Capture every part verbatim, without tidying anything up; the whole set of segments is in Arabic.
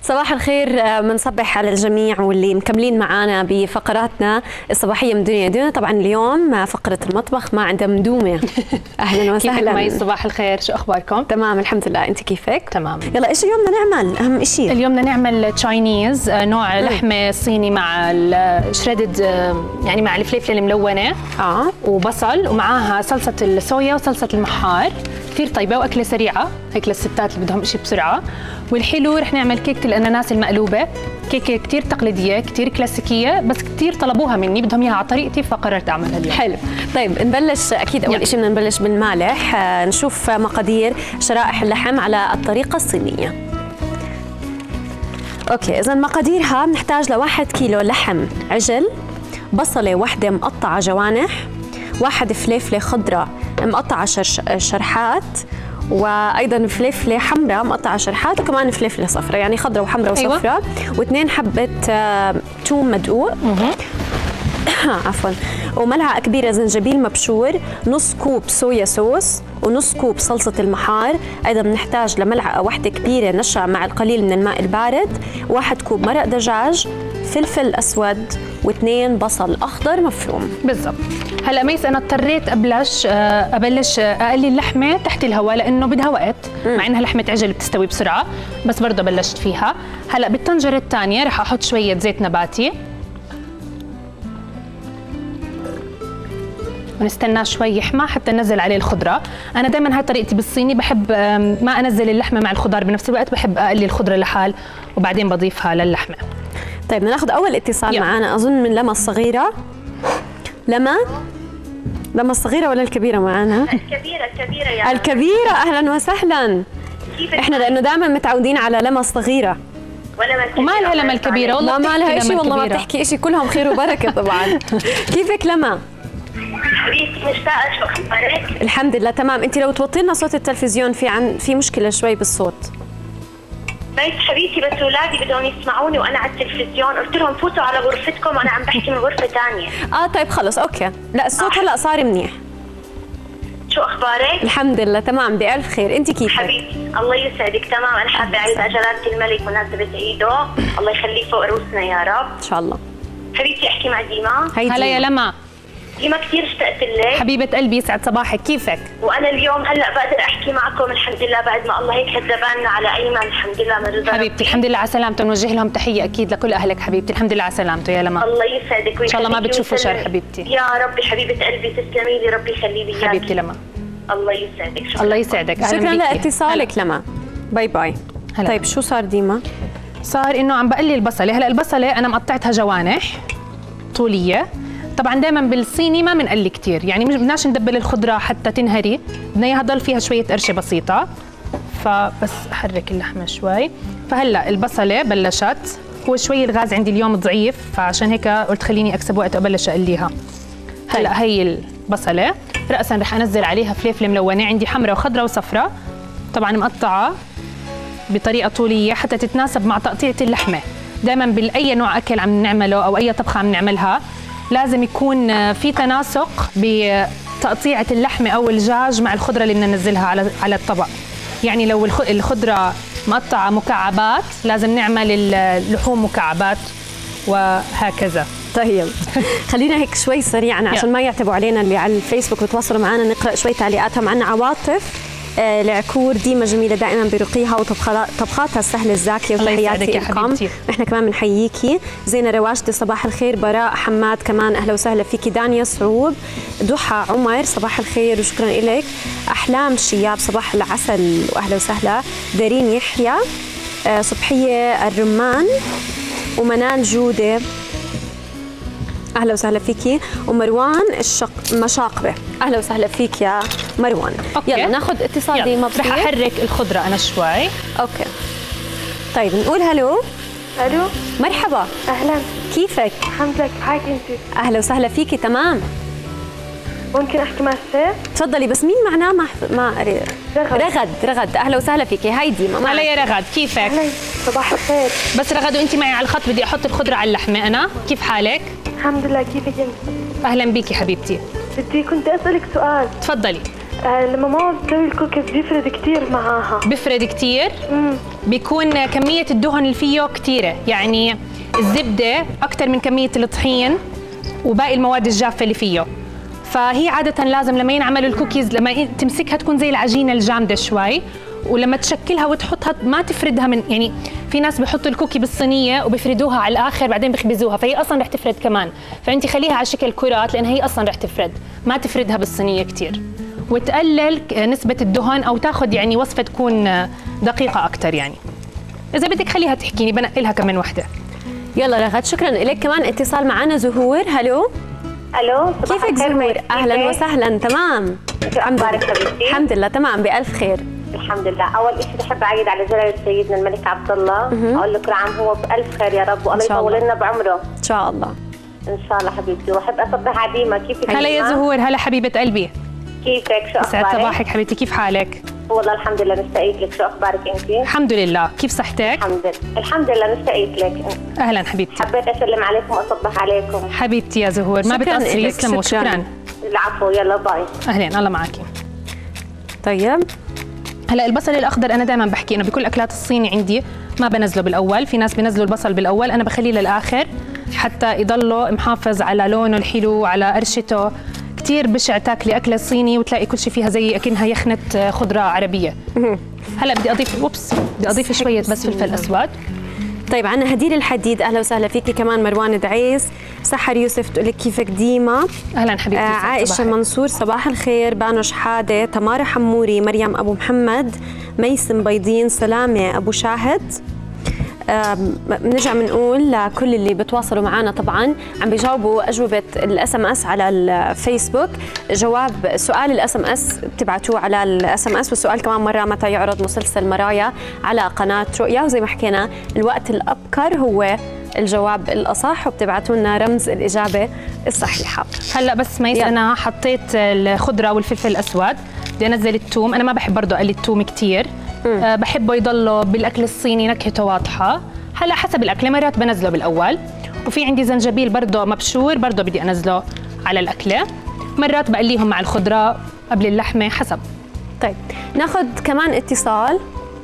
صباح الخير، بنصبح على الجميع واللي مكملين معنا بفقراتنا الصباحيه من دنيا دنيا. طبعا اليوم فقره المطبخ ما عندها مدومه. اهلا وسهلا. كيفك معي؟ صباح الخير، شو اخباركم؟ تمام الحمد لله، انت كيفك؟ تمام. يلا ايش اليوم بدنا نعمل؟ اهم شيء اليوم بدنا نعمل تشاينيز، نوع لحمه صيني مع الشريدد، يعني مع الفلفله الملونه اه وبصل، ومعاها صلصه الصويا وصلصه المحار. كثير طيبه واكله سريعه هيك للستات اللي بدهم شيء بسرعه. والحلو رح نعمل كيكه الاناناس المقلوبه، كيكه كثير تقليديه كثير كلاسيكيه، بس كثير طلبوها مني، بدهم اياها على طريقتي فقررت اعملها اليوم. حلو. طيب نبلش اكيد اول شيء بدنا نبلش بالمالح. آه نشوف مقادير شرائح اللحم على الطريقه الصينيه. اوكي، اذا مقاديرها بنحتاج لواحد كيلو لحم عجل، بصله واحده مقطعه جوانح، واحد فليفله خضراء مقطعه شرش شرحات، وايضا فلفله حمراء مقطعه شرحات، وكمان فلفله صفراء يعني خضراء وحمراء وصفراء. أيوة. واثنين حبه آه توم مدقوق عفوا، وملعقه كبيره زنجبيل مبشور، نص كوب صويا صوص، ونص كوب صلصه المحار. ايضا بنحتاج لملعقه واحده كبيره نشا مع القليل من الماء البارد، واحد كوب مرق دجاج، فلفل اسود، واثنين بصل اخضر مفروم. بالضبط. هلا ميس انا اضطريت ابلش ابلش اقلي اللحمه تحت الهواء لانه بدها وقت، مع انها لحمه عجل بتستوي بسرعه، بس برضه بلشت فيها. هلا بالطنجره الثانيه رح احط شويه زيت نباتي، ونستناه شوي يحمى حتى ننزل عليه الخضره. انا دائما هاي طريقتي بالصيني، بحب ما انزل اللحمه مع الخضار بنفس الوقت، بحب اقلي الخضره لحال وبعدين بضيفها للحمه. طيب بدنا ناخذ اول اتصال معنا، اظن من لما الصغيره. لما لما الصغيره ولا الكبيره معنا؟ الكبيره الكبيره يا الكبيره. اهلا وسهلا. احنا لانه دائما متعودين على لما الصغيره. ولا وما لها لما الكبيره، والله ما لها شيء، والله ما بتحكي شيء، كلهم خير وبركه طبعا. كيفك لما؟ حبيبتي مشتاقه، شو اخبارك؟ الحمد لله تمام. انت لو توطي لنا صوت التلفزيون، في عن في مشكله شوي بالصوت. بس حبيبتي بس اولادي بدهم يسمعوني وانا على التلفزيون، قلت لهم فوتوا على غرفتكم وانا عم بحكي من غرفه ثانيه. اه طيب خلص اوكي. لا الصوت هلا صار منيح. شو اخبارك؟ الحمد لله تمام بألف خير. انت كيفك؟ حبيبتي الله يسعدك تمام. انا حابه اعيد على جلاله الملك وناسبه عيده، الله يخليه فوق رؤوسنا يا رب ان شاء الله. حبيبتي احكي مع ديما. هلا يا لما. ديما كثير اشتقت لك حبيبه قلبي، يسعد صباحك، كيفك؟ وانا اليوم هلا بقدر احكي معكم الحمد لله، بعد ما الله هيك هدى بالنا على ايمن، الحمد لله من رضا حبيبتي. الحمد لله على سلامته، نوجه لهم تحيه اكيد لكل اهلك حبيبتي. الحمد لله على سلامته يا لما. الله يسعدك ان شاء الله ما بتشوفوا شر حبيبتي. يا ربي حبيبه قلبي تسلمي لي، ربي يخلي لي اياك حبيبتي لما. الله يسعدك. شكرا. الله يسعدك. شكرا لاتصالك لما. باي باي. هلا. طيب شو صار ديما؟ صار انه عم بقلي البصله. هلا البصله انا مقطعتها جوانح طوليه. طبعا دائما بالصيني ما بنقلي كثير، يعني مش بدناش ندبل الخضره حتى تنهري، بدنا اياها تضل فيها شويه قرشه بسيطه. فبس احرك اللحمه شوي. فهلا البصله بلشت، هو شوي الغاز عندي اليوم ضعيف، فعشان هيك قلت خليني اكسب وقت وابلش اقليها. هلا هي البصله راسا رح انزل عليها فلفله ملونه، عندي حمراء وخضراء وصفراء، طبعا مقطعه بطريقه طوليه حتى تتناسب مع تقطيعه اللحمه. دائما باي نوع اكل عم نعمله او اي طبخه عم نعملها لازم يكون في تناسق بتقطيعه اللحمه او الدجاج مع الخضره اللي بدنا ننزلها على على الطبق. يعني لو الخضره مقطعه مكعبات لازم نعمل اللحوم مكعبات وهكذا. طيب خلينا هيك شوي سريعا عشان ما يعتبوا علينا اللي على الفيسبوك وتواصلوا معنا، نقرا شوي تعليقاتهم. عنا عواطف آه العكور، ديما جميله دائما برقيها وطبخاتها السهله الزاكيه، وتحياتي لكم. احنا كمان بنحييكي. زينه رواشدي صباح الخير. براء حماد كمان اهلا وسهلا فيكي. دانيا صعوب، ضحى عمر صباح الخير وشكرا لك. احلام شياب صباح العسل واهلا وسهلا. دارين يحيى، آه صبحيه الرمان، ومنال جوده اهلا وسهلا فيكي. ومروان الشق مشاقبه اهلا وسهلا فيك يا مروان. أوكي. يلا ناخذ اتصال ديما. رح احرك الخضره انا شوي. اوكي طيب نقول هلو. الو مرحبا. اهلا كيفك؟ الحمد لله، كيف حالك انت؟ اهلا وسهلا فيكي. تمام. ممكن احكي مع السيف؟ تفضلي. بس مين معناه ما ما قريت. رغد. رغد رغد اهلا وسهلا فيكي. هاي ديما. هلا يا رغد، كيفك؟ اهلا صباح الخير. بس رغد وانت معي على الخط بدي احط الخضره على اللحمه انا، كيف حالك؟ الحمد لله، كيفك انت؟ اهلا بيكي حبيبتي. بدي كنت اسالك سؤال. تفضلي. آه لما ماما بتسوي الكوكيز بيفرد كثير معاها. بيفرد كثير؟ امم بيكون كميه الدهن اللي فيه كثيره، يعني الزبده اكثر من كميه الطحين وباقي المواد الجافه اللي فيه. فهي عاده لازم لما ينعمل الكوكيز لما تمسكها تكون زي العجينه الجامده شوي، ولما تشكلها وتحطها ما تفردها من، يعني في ناس بيحطوا الكوكي بالصينيه وبيفردوها على الاخر بعدين بيخبزوها، فهي اصلا رح تفرد كمان. فانت خليها على شكل كرات لان هي اصلا رح تفرد، ما تفردها بالصينيه كثير، وتقلل نسبه الدهن او تاخذ يعني وصفه تكون دقيقه اكثر. يعني اذا بدك خليها تحكيني بنقي لها كمان وحده. يلا رغد، شكرا لك. كمان اتصال معنا زهور. هلو الو، كيفك زهور؟ اهلا وسهلا. تمام الحمد لله. الحمد لله تمام بألف خير. الحمد لله. اول شيء بحب اعيد على جلاله سيدنا الملك عبد الله، اقول له كل عام هو بالف خير يا رب، والله يطول لنا بعمره ان شاء الله. ان شاء الله حبيبتي. واحب اصبح عديمه. كيفك؟ هلا يا زهور. هلا حبيبه قلبي. كيفك؟ شو اخبارك؟ سعد صباحك حبيبتي، كيف حالك؟ والله الحمد لله مشتاقيت لك. شو اخبارك انت؟ الحمد لله. كيف صحتك؟ الحمد لله الحمد لله مشتاقيت لك. اهلا حبيبتي. حبيت اسلم عليكم واصبح عليكم. حبيبتي يا زهور، ما بتقصري. يسلموا. شكرا. العفو. يلا باي. اهلين، الله معك. طيب هلا البصل الاخضر انا دائما بحكي انه بكل اكلات الصيني عندي ما بنزله بالاول، في ناس بنزلوا البصل بالاول، انا بخليه للاخر حتى يضله محافظ على لونه الحلو وعلى قرشته. كثير بشع تاكلي اكله صيني وتلاقي كل شيء فيها زي اكنها يخنه خضره عربيه. هلا بدي اضيف اوبس بدي اضيف شويه بس فلفل اسود. طيب عنا هدير الحديد. اهلا وسهلا فيكي. كمان مروان دعيس. سحر يوسف تقول لك كيفك ديما. اهلا حبيبتي. آه عائشه صباحك. منصور صباح الخير. بانو شحاده. تمارا حموري. مريم ابو محمد. ميسم بيضين. سلامه ابو شاهد. بنرجع بنقول لكل اللي بتواصلوا معنا طبعا عم بيجاوبوا اجوبه الاس ام اس على الفيسبوك. جواب سؤال الاس ام اس بتبعتوه على الاس ام اس، والسؤال كمان مره متى يعرض مسلسل مرايا على قناه رؤيا، وزي ما حكينا الوقت الابكر هو الجواب الاصح، وبتبعتوا لنا رمز الاجابه الصحيحه. هلا بس ميس انا حطيت الخضره والفلفل الاسود، بدي انزل الثوم. انا ما بحب برضه اقلي الثوم كثير، أه بحبه يضله بالاكل الصيني نكهته واضحه. هلا حسب الاكله مرات بنزله بالاول، وفي عندي زنجبيل برضه مبشور برضه بدي انزله على الاكله. مرات بقليهم مع الخضره قبل اللحمه حسب. طيب ناخذ كمان اتصال.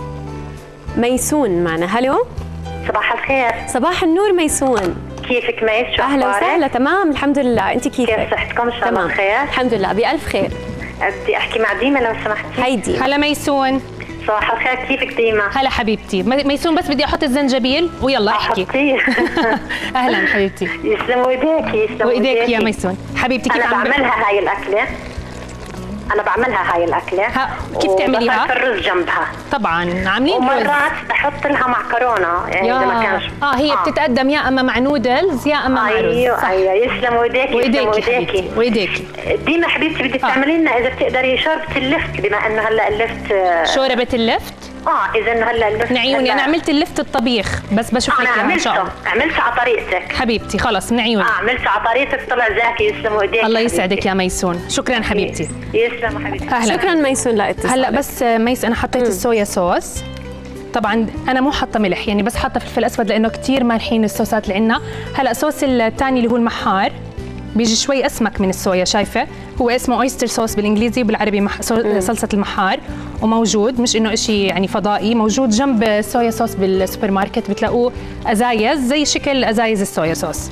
ميسون معنا. هلو صباح الخير. صباح النور ميسون. كيفك ميس؟ شو اهلا وسهلا. تمام الحمد لله. انت كيفك؟ كيف صحتكم؟ ان شاء الله بخير. الحمد لله بألف خير. بدي احكي مع ديما لو سمحتي. هيدي. هلا ميسون. صباح الخير. كيفك ديما؟ هلا حبيبتي. ميسون بس بدي احط الزنجبيل ويلا احكي. اهلا حبيبتي. يسلموا ايديكي. يسلموا ايديك يا ميسون. حبيبتي كيف انا عم بعملها هاي الاكله؟ انا بعملها هاي الاكله. كيف تعمليها؟ وبحط الرز جنبها. طبعا عاملين رز. ومرات بحط لها معكرونه يعني اذا ما كانش. اه هي آه. بتتقدم يا اما مع نودلز يا اما مع رز. ايوه ايوه. يسلموا ايديكي. وايديكي وايديكي وايديكي. ديما حبيبتي بدك آه. تعملي لنا اذا بتقدري شوربه اللفت، بما انه هلا اللفت. شوربه اللفت؟ اه اذا انه هلا اللفت. من عيوني. انا عملت اللفت الطبيخ بس بشوف لك اياها ان شاء الله. عملته على طريقتك حبيبتي. خلص من عيوني. اه عملته على طريقتك طلع زاكي. يسلموا ايديك. الله يسعدك يا ميسون. شكرا حبيبتي. يسلموا حبيبتي. أهلا. شكرا ميسون لاتصالك. هلا بس ميس انا حطيت م. الصويا صوص. طبعا انا مو حاطه ملح يعني، بس حاطه فلفل اسود لانه كثير مالحين الصوصات اللي عندنا. هلا الصوص الثاني اللي هو المحار بيجي شوي اسمك من الصويا، شايفه؟ هو اسمه اويستر صوص بالانجليزي وبالعربي مح... صلصه المحار، وموجود مش انه شيء يعني فضائي، موجود جنب الصويا صوص بالسوبر ماركت، بتلاقوه ازايز زي شكل ازايز الصويا صوص.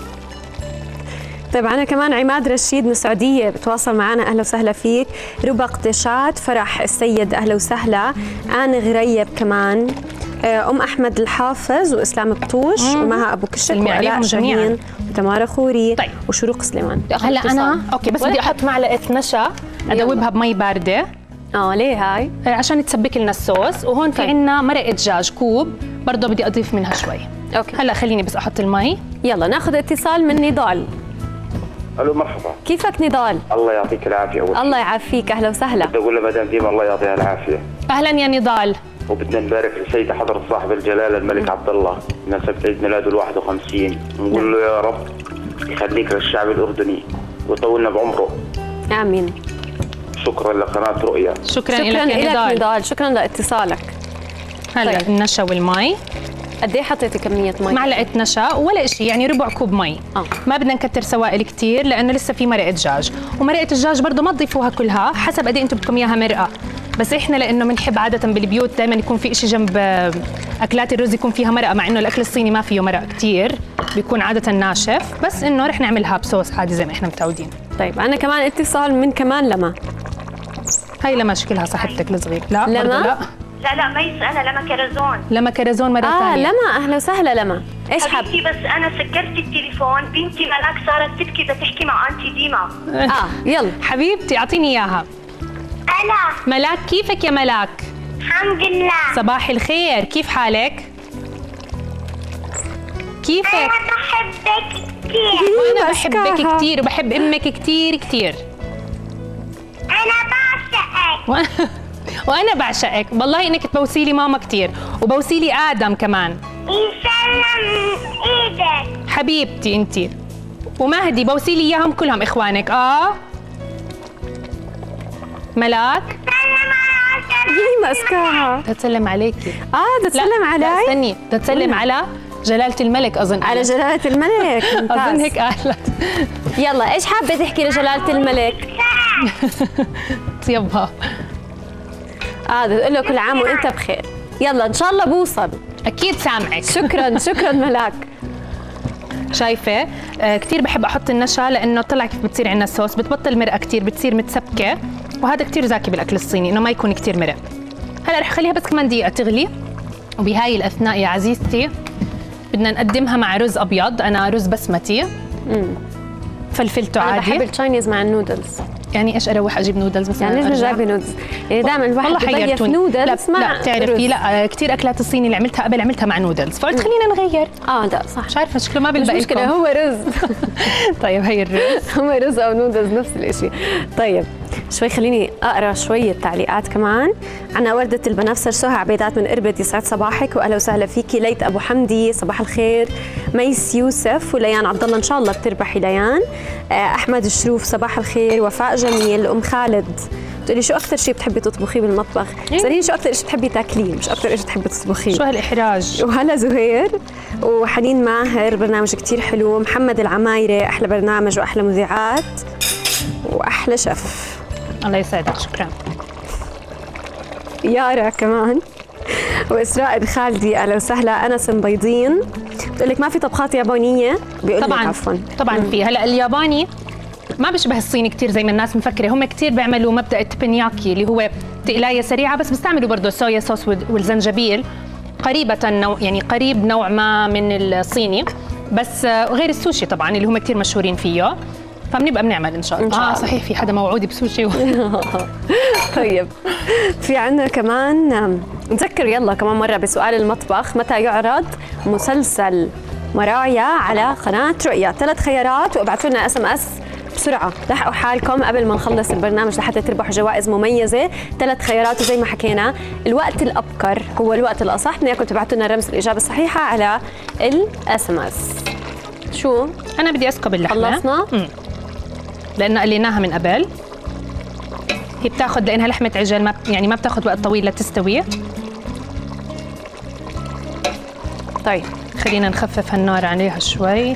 طيب أنا كمان عماد رشيد من السعودية بتواصل معنا. أهلا وسهلا فيك. ربا قدشات. فرح السيد أهلا وسهلا. آن غريب كمان. أم أحمد الحافظ وإسلام الطوش ومها أبو كشك وعلاء شاهين وتمارا خوري. طيب. وشروق سليمان. هلا أنا أوكي بس بدي أحط معلقة نشا أدوبها بمي باردة. اه ليه هاي؟ عشان تسبك لنا الصوص. وهون في عندنا مرقة دجاج كوب برضه بدي أضيف منها شوي. أوكي. هلا خليني بس أحط المي. يلا ناخذ اتصال من نضال. الو مرحبا. كيفك نضال؟ الله يعطيك العافيه. أول الله يعافيك. اهلا وسهلا. بدي اقول لمدام ديما الله يعطيها العافيه. اهلا يا نضال. وبدنا نبارك لسيدة حضرة صاحب الجلاله الملك عبد الله بمناسبه عيد ميلاده الواحد وخمسين، ونقول له يا رب يخليك للشعب الاردني ويطولنا بعمره. امين. شكرا لقناه رؤيا. شكرا, شكرا لك يا نضال. شكرا لاتصالك. هلا طيب. النشا والمي. قد ايه حطيتي كميه مي؟ معلقه نشا ولا شيء، يعني ربع كوب مي. آه. ما بدنا نكتر سوائل كثير لانه لسه في مرقه دجاج، ومرقه الدجاج برضه ما تضيفوها كلها، حسب قد ايه انتم بدكم اياها مرقه. بس احنا لانه بنحب عاده بالبيوت دائما يكون في شيء جنب اكلات الرز يكون فيها مرقه، مع انه الاكل الصيني ما فيه مرق كثير، بيكون عاده ناشف، بس انه رح نعملها بصوص عادي زي ما احنا متعودين. طيب انا كمان اتصال من كمان لما. هاي لما شكلها صاحبتك الصغير. لا لما؟ لا لا لا ما يسألها لما كرزون. لما كرزون مره اه ثانيه. لما اهلا وسهلا لما. ايش حاب؟ حبيبتي بس انا سكرت التليفون، بنتي ملاك صارت تبكي بدها تحكي مع انتي ديما. اه يلا حبيبتي اعطيني اياها. ألا ملاك كيفك يا ملاك؟ الحمد لله. صباح الخير، كيف حالك؟ كيفك؟ أنا بحبك كثير. وانا ماسكاها. بحبك كثير وبحب امك كثير كثير. أنا بعشقك. و- وانا بعشقك، والله انك تبوسي لي ماما كثير وبوسي لي ادم كمان. يسلم إيدك. حبيبتي انتي ومهدي بوسي لي اياهم كلهم اخوانك. اه ملاك سلم على عشرة. هي ماسكاها. بدها تسلم عليكي. اه بدها تسلم لا علي؟ استني، بدها تسلم على جلالة الملك اظن. على جلالة الملك. اظن ممتاز. هيك قالت. يلا ايش حابة تحكي لجلالة الملك؟ يبا اه بدها تقول له كل عام وانت بخير. يلا ان شاء الله بوصل. اكيد سامعك. شكرا شكرا ملاك. شايفه آه كثير بحب احط النشا لانه طلع كيف بتصير عندنا الصوص، بتبطل مرقه كثير، بتصير متسبكه، وهذا كثير ذكي بالاكل الصيني انه ما يكون كثير مرق. هلا رح خليها بس كمان دقيقه تغلي، وبهاي الاثناء يا عزيزتي بدنا نقدمها مع رز ابيض، انا رز بسمتي. امم فلفلته انا عادي. بحب التشاينيز مع النودلز. يعني ايش اروح اجيب نودلز مثلا؟ يعني ليش مش أرجع؟ جايبه نودلز؟ يعني دائما الواحد والله بضيف حيرتوني. نودلز لا, مع لا بتعرفي لا كثير اكلات الصيني اللي عملتها قبل عملتها مع نودلز، فقلت خلينا نغير. اه لا صح. مش عارفه شكله ما مش بيلبق مشكلة لكم. هو رز. طيب هي الرز. هو رز او نودلز نفس الشيء. طيب شوي خليني اقرا شويه تعليقات كمان. عنا وردة البنفسج، سهى عبيدات من اربد، يسعد صباحك واهلا وسهلا فيكي. ليت ابو حمدي صباح الخير. ميس يوسف وليان عبد الله ان شاء الله بتربحي ليان. احمد الشروف صباح الخير. وفاء جميل. ام خالد بتقولي شو اكثر شيء بتحبي تطبخيه بالمطبخ؟ سأليني شو اكثر شيء بتحبي تاكليه مش اكثر شيء بتحبي تطبخيه. شو هالاحراج؟ وهلا زهير وحنين ماهر، برنامج كتير حلو. محمد العمايرة احلى برنامج واحلى مذيعات واحلى شيف. الله يسعدك، شكرا. يارا كمان واسراء بخالدي اهلا وسهلا. انس مبيضين بتقول لك ما في طبخات يابانيه؟ بيقول لك طبعا عفوا طبعا في. هلا الياباني ما بيشبه الصيني كثير زي ما الناس مفكره، هم كثير بيعملوا مبدا التبنياكي اللي هو تقلايه سريعه، بس بيستعملوا برضه صويا صوص والزنجبيل، قريبه نوع يعني قريب نوع ما من الصيني، بس غير السوشي طبعا اللي هم كثير مشهورين فيه، فبنبقى بنعمل ان شاء الله. إن شاء الله. اه صحيح في حدا موعود بسوشي. طيب في عنا كمان نذكر يلا كمان مره بسؤال المطبخ، متى يعرض مسلسل مرايا على قناه رؤيا؟ ثلاث خيارات وابعثوا لنا اس ام اس بسرعه، لحقوا حالكم قبل ما نخلص البرنامج لحتى تربحوا جوائز مميزه. ثلاث خيارات وزي ما حكينا الوقت الابكر هو الوقت الاصح، بدنا اياكم تبعتوا لنا رمز الاجابه الصحيحه على الاس ام اس. شو انا بدي اسكب اللحمه. خلصنا؟ امم لان قليناها من قبل، هي بتاخذ لانها لحمه عجل ما يعني ما بتاخذ وقت طويل لتستوي. طيب خلينا نخفف النار عليها شوي.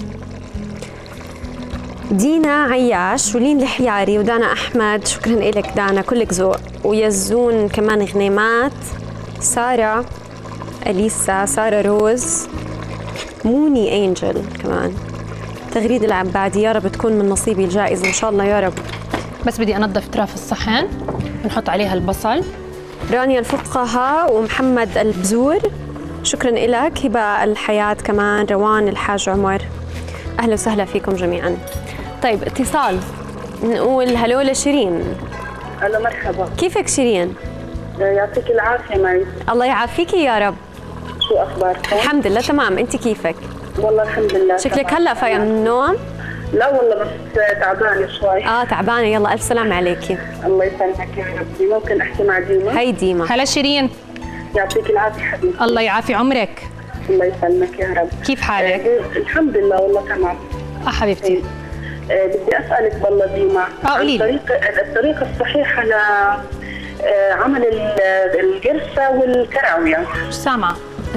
دينا عياش ولين الحياري ودانا احمد، شكرا لك دانا كلك ذوق. ويزون كمان غنيمات، ساره اليسا، ساره روز، موني انجل كمان، تغريد العبادي. يا رب تكون من نصيبي الجائزه ان شاء الله يا رب. بس بدي انظف اطراف الصحن ونحط عليها البصل. رانيا الفقهاء ومحمد البزور، شكرا لك. هبه الحياه كمان، روان الحاج عمر، اهلا وسهلا فيكم جميعا. طيب اتصال، نقول هلو لشيرين. الو مرحبا، كيفك شيرين؟ يعطيك العافيه معي. الله يعافيكي يا رب. شو اخباركم؟ الحمد لله تمام، انت كيفك؟ والله الحمد لله. شكلك هلا فايقه من النوم؟ لا والله بس تعبانه شوي. اه تعبانه، يلا الف سلامه عليكي. الله يسلمك يا ربي. ممكن احكي مع ديما؟ هي ديما. هلا شيرين. يعطيك العافيه حبيبتي. الله يعافي عمرك. الله يسلمك يا رب. كيف حالك؟ آه الحمد لله والله تمام. اه حبيبتي. آه بدي اسالك والله ديما اه قولي لي الطريقه الطريقه الصحيحه ل عمل القرفه والكراويه. مش سامعه.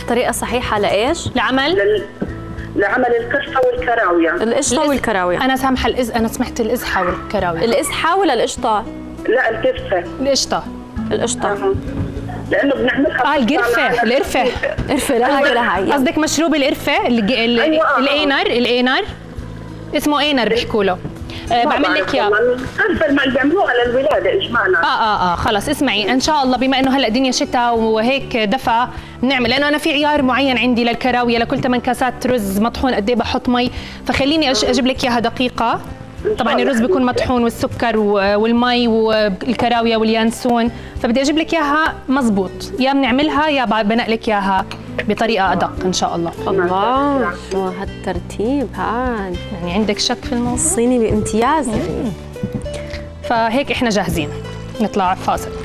الطريقه الصحيحه لايش؟ لعمل لل... لعمل القرفة والكراوية. القشطه والكراويه. انا سامحه الإز انا سمعت الازحه والكراويه. الازحه ولا القشطه؟ لا القرفة. القشطه. القشطه. أه. لأنه بنعملها اه القرفه القرفه قرفه لا لا هي. قصدك مشروب القرفه اللي ال... أيوة. الاينر الاينر اسمه اينر بيحكوا له. أه بعمل لك اياه. القرفة اللي بيعملوها للولادة إجمالا. اه اه اه خلص اسمعي ان شاء الله بما انه هلا الدنيا شتاء وهيك دفى بنعمل، لانه انا في عيار معين عندي للكراويه، لكل ثمان كاسات رز مطحون قد ايه بحط مي، فخليني اجيب لك اياها دقيقه. طبعا الرز بيكون مطحون والسكر والمي والكراويه واليانسون، فبدي اجيب لك اياها مزبوط، يا بنعملها يا بنقلك اياها بطريقه ادق ان شاء الله. الله شو هالترتيب هاد، يعني عندك شك في الموضوع؟ الصيني بامتياز. فهيك احنا جاهزين نطلع فاصل.